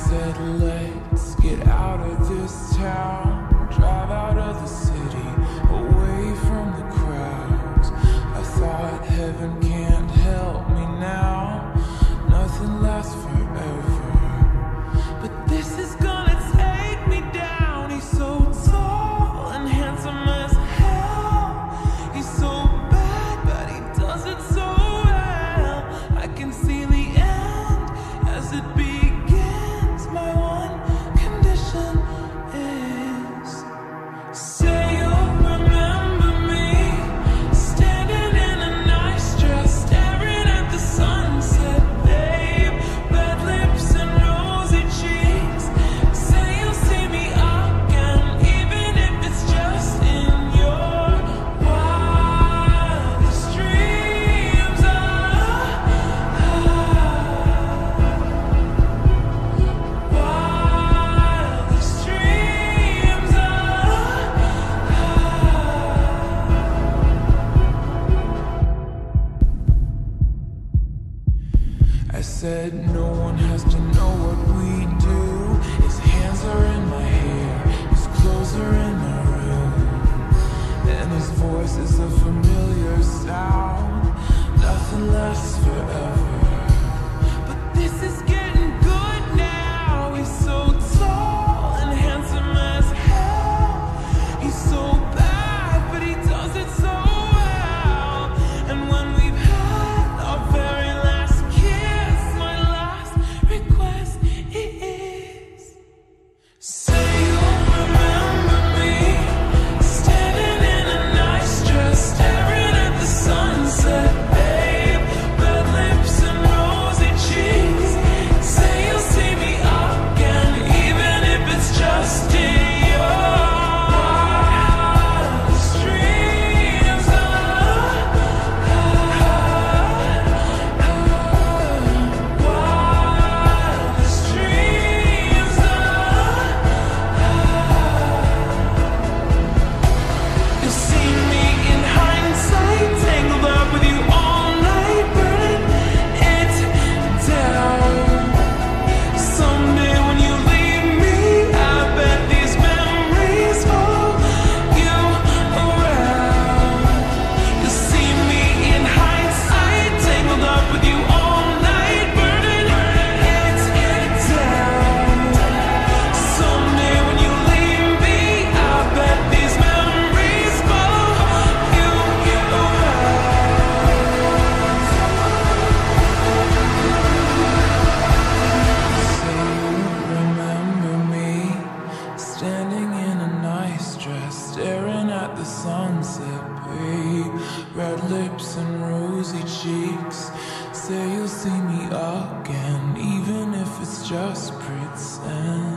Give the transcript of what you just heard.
said, let's get out of this town, drive out of the city, away from the crowds. I thought heaven can't help me now, nothing lasts forever. But this is gonna take me down. He's so tall and handsome as hell. He's so bad, but he does it so well. I can see the end as it begins. My one condition is, say you'll remember me, standing in a nice dress, staring at the sunset, babe. Red lips and rosy cheeks. Say you'll see me again, even if it's just in your wildest dreams. Wildest dreams. I said no one has to know what we do. His hands are in my hair, his clothes are in my room, and his voice is a familiar sound. Nothing lasts forever, but this is getting good now. He's so tall and handsome as hell. He's so bad, but he does it so well. And when we've had our very last kiss, my last request is, say you'll remember me, standing in a nice dress, staring at the sunset, babe. Red lips and rosy cheeks. Say you'll see me again, even if it's just in your wildest dreams. Wildest dreams. You'll see me in hindsight, tangled up with you all night, burning it down. Someday when you leave me, I bet these memories follow you around. You'll see me in hindsight, tangled up with you all night, burning it down. Someday when you leave me, I bet these memories follow you around. Say you remember me, standing in a nice dress, staring at the sunset, babe. Red lips and rosy cheeks. Say you'll see me again, even if it's just pretend.